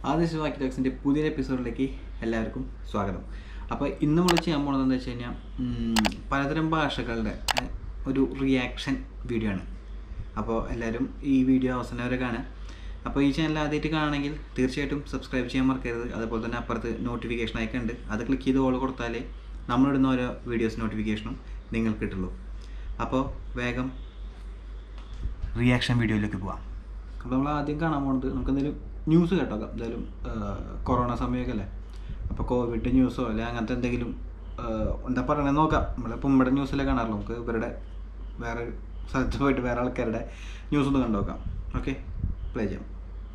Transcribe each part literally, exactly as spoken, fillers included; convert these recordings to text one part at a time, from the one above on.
ആദ്യം വാക്കി ടോക്സിൻ്റെ പുതിയ എപ്പിസോഡിലേക്ക് എല്ലാവർക്കും സ്വാഗതം. അപ്പോൾ ഇന്ന് നമ്മൾ ചെയ്യാൻ പോകുന്നതെന്ന് വെച്ച് കഴിഞ്ഞാൽ പലതരം ഭാഷകളുടെ ഒരു റിയാക്ഷൻ വീഡിയോ ആണ്. അപ്പോൾ എല്ലാവരും ഈ വീഡിയോ അവസാനം വരെ കാണുക. അപ്പോൾ ഈ ചാനൽ ആദ്യമായിട്ട് കാണണമെങ്കിൽ തീർച്ചയായിട്ടും സബ്സ്ക്രൈബ് ചെയ്യാൻ മറക്കരുത്. അതുപോലെ തന്നെ അപ്പുറത്ത് നോട്ടിഫിക്കേഷൻ അയക്കാൻ ഉണ്ട്, അത് ക്ലിക്ക് ചെയ്ത് ഓൾ കൊടുത്താലേ നമ്മളിടുന്ന ഓരോ വീഡിയോസ് നോട്ടിഫിക്കേഷനും നിങ്ങൾക്ക് കിട്ടുള്ളൂ. അപ്പോൾ വേഗം റിയാക്ഷൻ വീഡിയോയിലേക്ക് പോവാം. അപ്പോൾ നമ്മൾ ആദ്യം കാണാൻ പോകുന്നത് നമുക്ക് എന്തെങ്കിലും ന്യൂസ് കേട്ടോക്കാം. എന്തായാലും കൊറോണ സമയമൊക്കെ അല്ലേ, അപ്പോൾ കോവിഡ് ന്യൂസോ അല്ലെ അങ്ങനത്തെ എന്തെങ്കിലും എന്താ പറയണത് നോക്കാം. നമ്മളിപ്പോൾ നമ്മുടെ ന്യൂസിലേ കാണാറുള്ളൂ, നമുക്ക് ഇവരുടെ വേറെ സ്ഥലത്ത് പോയിട്ട് വേറെ ആൾക്കാരുടെ ന്യൂസ് ഒന്ന് കണ്ടു നോക്കാം. ഓക്കെ, പ്ലേ ചെയ്യാം.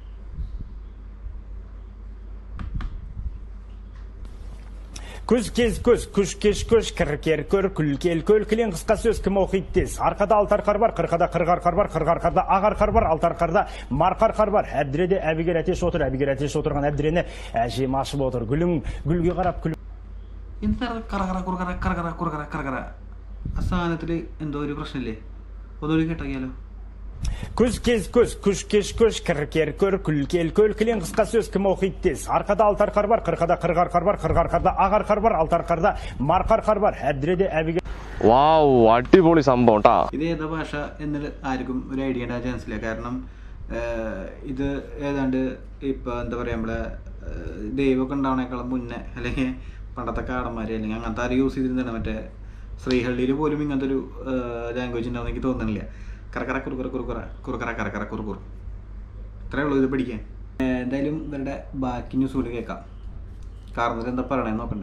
Көз кез көз, күш кеш көш, кір кер көр, күл кел көл, кілең қысқа сөз кім оқиды тез. Арқада алтар қар бар, қырқада қырғар қар бар, қырғар қарда ағар қар бар, алтар қарда марқар қар бар. Әбдіреде әбігер әтеш отыр, әбігер әтеш отырған әбдірені әжем ашып отыр. Гүлің гүлге қарап күлің. എന്താണ് കറകറ കുറുകറ കറകറ കുറുകറ കറകറ ആ സാധനത്തിൽ എന്തോ ഒരു പ്രശ്നമില്ലേ? ഒന്നുകൂടി കേട്ടാക്കിയാലോ? Көз кез көз, күш кеш көш, кір кер көр, күл кел көл, кілең қысқа сөз кім оқиды тез. Арқада алтар қар бар, қырқада қырғар қар бар, қырғар қарда ағар қар бар, алтар қарда марқар қар бар. Әбдіреде әбігер. വാവ്, അടിപൊളി സംഭവം ട്ടാ. ഇത് ഏതാ ഭാഷ എന്ന് ആർക്കും ഒരു ഐഡിയ ഉണ്ടാകാൻ ചാൻസ് ഇല്ല. കാരണം ഇത് ഏതാണ്ട് ഇപ്പം എന്താ പറയുക, നമ്മളെ ദൈവമൊക്കെ ഉണ്ടാവണേക്കാളും മുന്നേ അല്ലെങ്കിൽ പണ്ടത്തെ കാടന്മാർ അല്ലെങ്കിൽ അങ്ങനത്തെ ആരും യൂസ് ചെയ്തിരുന്നതാണ്. മറ്റേ ശ്രീഹള്ളിയിൽ പോലും ഇങ്ങനത്തെ ഒരു ലാംഗ്വേജ് ഉണ്ടാവുമെന്ന് എനിക്ക് തോന്നുന്നില്ല. കറക്കറ കുറുക്കറ കുറുക്കറ കുറുക്കറ കറക്കറ കുറുക്കുറ, ഇത്രയേ ഉള്ളൂ ഇത് പഠിക്കാൻ. എന്തായാലും ഇവരുടെ ബാക്കി ന്യൂസ് കൂടി കേൾക്കാം. കാരണം എന്താ പറയണേന്ന് നോക്കണ്ടേ.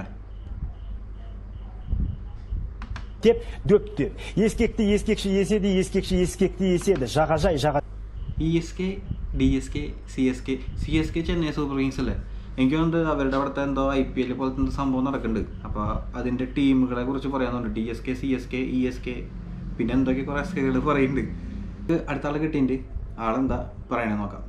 Деп, дөп дөп. Ескекті ескекші еседі, ескекші ескекті еседі. Жағажай жаға. E S K, D S K, C S K. C S K Chennai Super Kings അല്ലേ? എനിക്ക് തോന്നുന്നത് അവരുടെ അവിടുത്തെ എന്തോ ഐ പി എൽ പോലത്തെ എന്തോ സംഭവം നടക്കുന്നുണ്ട്. അപ്പോൾ അതിൻ്റെ ടീമുകളെ കുറിച്ച് പറയാനുണ്ട്. D S K, C S K, E S K, പിന്നെ എന്തൊക്കെ കുറേ എസ് കെകൾ പറയുന്നുണ്ട്. ഇത് അടുത്ത ആൾ കിട്ടിയിട്ടുണ്ട്, ആളെന്താ പറയണേ നോക്കാം.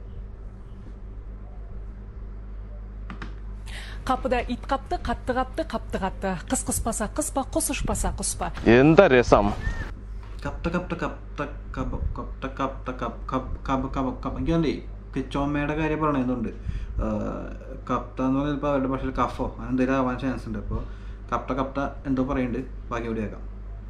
Kapıda it kaptı, kattı kaptı, kaptı kattı. Kız kıspasa kıspa, kus uçpasa kuspa. എന്താ രസം. കപ്ത കപ്ത കപ്ത കപ കപ്ത കപ്ത കപ് കപ് കപ കപ കപ എനിക്കുണ്ട് ചുമയുടെ കാര്യം പറയണതുണ്ട്. കപ്ത എന്ന് പറഞ്ഞാൽ ഇപ്പോൾ അവരുടെ ഭാഷയിൽ കഫോ അങ്ങനെ എന്തെങ്കിലും ആവാൻ ചാൻസ് ഉണ്ട്. അപ്പോൾ കപ്ത കപ്ത എന്തോ പറയുന്നുണ്ട്, ബാക്കി ഇവിടെ കേൾക്കാം.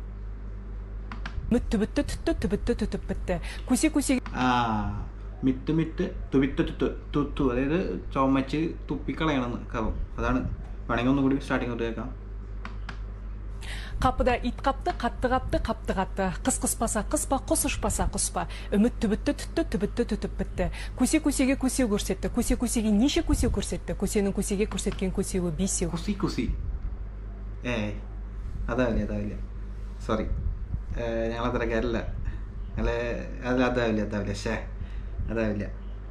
Müttü büttü tüttü tübüttü tütüp bitti. Kusi kusi. ആ മിത്ത് മിത്ത് തുവിത്ത് തുത്ത് തുത്തു, അതായത് ചുമച്ച് തുപ്പിക്കളയണമെന്ന് കവം. അതാണ്. വേണമെങ്കിൽ ഒന്നും കൂടി സ്റ്റാർട്ടിങ് തൊട്ട് കേൾക്കാം. Kapıda it kaptı, kattı kaptı, kaptı kattı. Kız kıspasa kıspa, kus uçpasa kuspa. Ümit tübüttü tüttü tübüttü tütüp bitti. Kusi kusiге kusi көрсетті. Kusi kusiге неше kusi көрсетті. Kusinin kusiге көрсеткен kusiге бесеу. കുസി കുസി ഏയ് അതാവില്ല അതാവില്ല സോറി, ഞങ്ങളത്ര കേരള ഞങ്ങൾ അതിൽ അതാവില്ല അതാവില്ല ഷേ അതാവില്ല.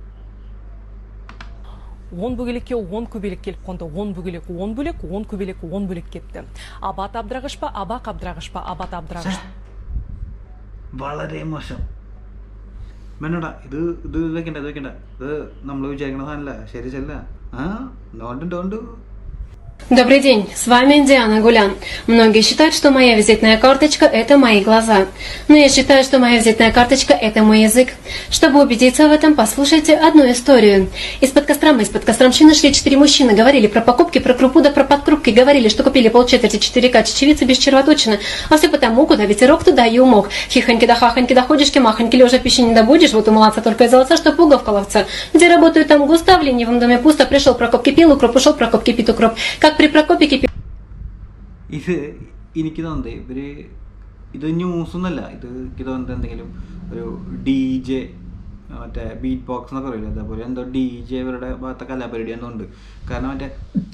Он бөгелекке он көбелек келіп қонды. Он бөгелек он бөлек, он көбелек он бөлек кетті. Абат абдырағыш па, абақ абдырағыш па, абат абдырағыш. വളരെ മോശം. വേണ്ടടാ, ഇത് ഇത് വെക്കണ്ട ഇത് വെക്കണ്ട ഇത് നമ്മൾ വിചാരിക്കണ സാധനമല്ല. ശരി ചെല്ല. ആ ഡോണ്ട് ഡോണ്ട്. Добрый день, с вами Диана Гулян. Многие считают, что моя визитная карточка – это мои глаза. Но я считаю, что моя визитная карточка – это мой язык. Чтобы убедиться в этом, послушайте одну историю. Из-под Костромы, из-под Костромщины шли четыре мужчины, говорили про покупки, про крупу да про подкрупки, говорили, что купили полчетверти четыре ка чечевицы без червоточины. А все потому, куда ветерок, туда и умок. Хихоньки да хахоньки да ходишки, махоньки, лежа пищи не добудешь, вот у молодца только из золота, что пуговка ловца. Где работают, там густо, в ленивом доме пусто, пришел Прокоп, кипел укроп, ушел Прокоп, кипит укроп. Как при Прокопе кипит. ഇത് എനിക്ക് തോന്നുന്നത് ഇവര് ഇത് ന്യൂസ് ഒന്നല്ല. ഇത് എനിക്ക് തോന്നുന്നത് എന്തെങ്കിലും ഒരു ഡി ജെ, മറ്റേ ബീറ്റ് ബോക്സ് എന്നൊക്കെ പറയില്ല, അതേപോലെ എന്തോ ഡി ജെ ഇവരുടെ ഭാഗത്തെ കലാപരിപാടി എന്തോ ഉണ്ട്. കാരണം മറ്റേ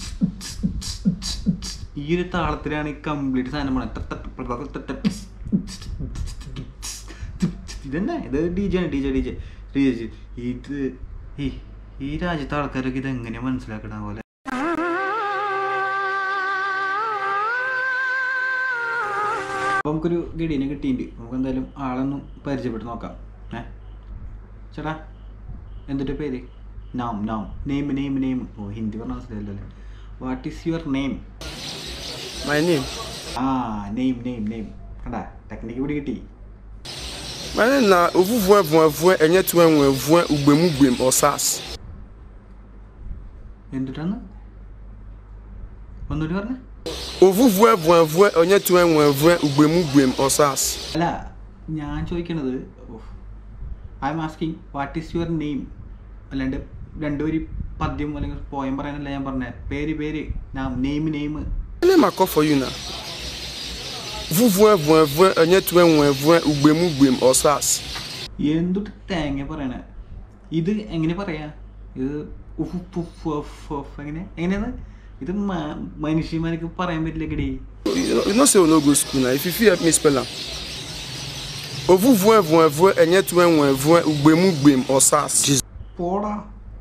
ഈ ഒരു താളത്തിലാണ് ഈ കംപ്ലീറ്റ് സാധനം പോണത്. ഇതന്നെ ഇത് ഡി ജെ ആണ്, D J D J D J ഇത് ഈ ഈ രാജ്യത്തെ ആൾക്കാരൊക്കെ ഇത് എങ്ങനെയാണ് മനസ്സിലാക്കണ പോലെ. അപ്പോൾ നമുക്കൊരു ഗഡീനെ കിട്ടിയിട്ടുണ്ട്. നമുക്ക് എന്തായാലും ആളൊന്നും പരിചയപ്പെട്ട് നോക്കാം. ഏ ചേട്ടാ, എന്തിൻ്റെ പേര്? നാം നാം നെയിം നെയിം നെയിം ഓ ഹിന്ദി പറഞ്ഞ മനസ്സിലായില്ലല്ലേ. What is your name? My name ആ നെയിം നെയിം നെയിം കണ്ടാ, ടെക്നിക്ക് കൂടി കിട്ടി. Mane na ovuvu evu evu enye tu enwe evu ugbemu gbem osas. എന്തിട്ടാണ് ഒന്നുകൂടി പറഞ്ഞ Ovu vwe vwe vwe onye tuwe mwe vwe ugbemu gbem osas. അല്ല ഞാൻ ചോദിക്കണത് I am asking what is your name അല്ലാണ്ട് രണ്ടുപേര് പദ്യം അല്ലെങ്കിൽ പോയം പറയാനല്ല ഞാൻ പറഞ്ഞ പേര് പേര് name name Ene ma call for you now. Vu vwe vwe vwe onye tuwe mwe vwe ugbemu gbem osas. എന്തൊട്ട് തേങ്ങ പറയണ ഇത് എങ്ങനെ പറയാ ഇത് ഉഫ് ഉഫ് ഉഫ് ഉഫ് എങ്ങനെ എങ്ങനെയാണ് ഇത് മനുഷ്യന്മാർക്ക് പറയാൻ പറ്റില്ല കിടി You know, you know say we no go school now. If you fit help me spell am. Ovu vwe vwe vwe onye tuwe mwe vwe ugbemu gbem osas. പോടാ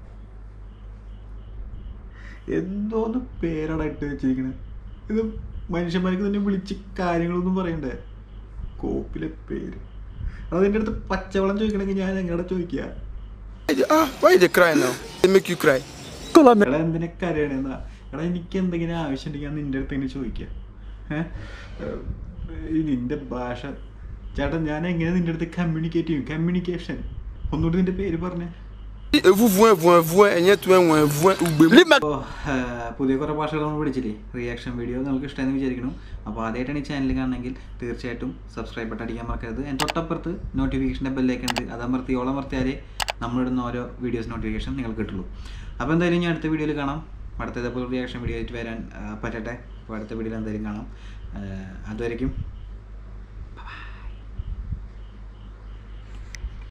എന്തോന്ന് പേരാണ് ഇട്ട് വെച്ചിരിക്കണേ ഇത് മനുഷ്യന്മാർക്ക് തന്നെ വിളിച്ച് കാര്യങ്ങളൊന്നും പറയണ്ടേ കോപ്പിലെ പേര് അതിൻ്റെ അടുത്ത് പച്ചവെള്ളം ചോദിക്കണമെങ്കിൽ ഞാൻ എങ്ങടെ ചോദിക്കുക Ah, why you dey cry now? They make you cry. എടാ എന്തിനെ കരയണെന്നാ എടാ എനിക്ക് എന്തെങ്കിലും ആവശ്യം ഉണ്ടെങ്കിൽ ഞാൻ നിന്റെ അടുത്ത് തന്നെ ചോദിക്കുക ഏഹ് നിന്റെ ഭാഷ ചേട്ടാ ഞാൻ എങ്ങനെ നിന്റെ അടുത്ത് കമ്മ്യൂണിക്കേറ്റ് ചെയ്യും കമ്മ്യൂണിക്കേഷൻ ഒന്നുകൂടി നിന്റെ പേര് പറഞ്ഞേ Ovu vwe vwe vwe onye tuwe mwe vwe ugbemu. അപ്പോൾ പുതിയ കുറേ ഭാഷകൾ നമ്മൾ പഠിച്ചില്ലേ റിയാക്ഷൻ വീഡിയോ നിങ്ങൾക്ക് ഇഷ്ടമെന്ന് വിചാരിക്കണം അപ്പോൾ ആദ്യമായിട്ടാണ് ഈ ചാനൽ കാണണമെങ്കിൽ തീർച്ചയായിട്ടും സബ്സ്ക്രൈബ് ബട്ടൺ അടിക്കാൻ മറക്കരുത് എൻ്റെ തൊട്ടപ്പുറത്ത് നോട്ടിഫിക്കേഷൻ്റെ ബെല്ലൈക്കൺ ഉണ്ട് അത് അമർത്തി ഓളം അമർത്തിയാലേ നമ്മളിടുന്ന ഓരോ വീഡിയോസ് നോട്ടിഫിക്കേഷൻ നിങ്ങൾക്ക് കിട്ടുള്ളൂ അപ്പോൾ എന്തായാലും ഞാൻ അടുത്ത വീഡിയോയിൽ കാണാം അടുത്ത ഇതേപോലെ റിയാക്ഷൻ വീഡിയോ ആയിട്ട് വരാൻ പറ്റട്ടെ അപ്പോൾ അടുത്ത വീഡിയോയിൽ എന്തായാലും കാണാം അതുവരയ്ക്കും